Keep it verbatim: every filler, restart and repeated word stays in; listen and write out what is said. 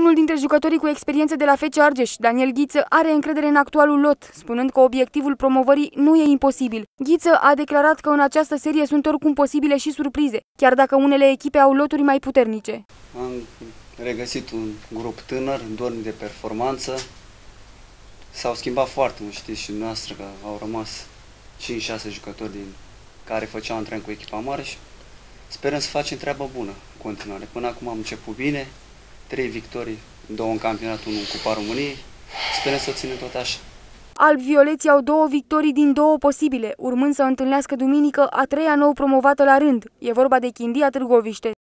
Unul dintre jucătorii cu experiență de la F C Argeș, Daniel Ghiță, are încredere în actualul lot, spunând că obiectivul promovării nu e imposibil. Ghiță a declarat că în această serie sunt oricum posibile și surprize, chiar dacă unele echipe au loturi mai puternice. Am regăsit un grup tânăr, dornic de performanță. S-au schimbat foarte mult, știți și noastră că au rămas cinci șase jucători din care făceau antren cu echipa mare și sperăm să facem treabă bună în continuare. Până acum am început bine, trei victorii, două în campionat, unul în Cupa României. Sperăm să o ținem tot așa. Alb-violeții au două victorii din două posibile, urmând să întâlnească duminică a treia nou promovată la rând. E vorba de Chindia Târgoviște.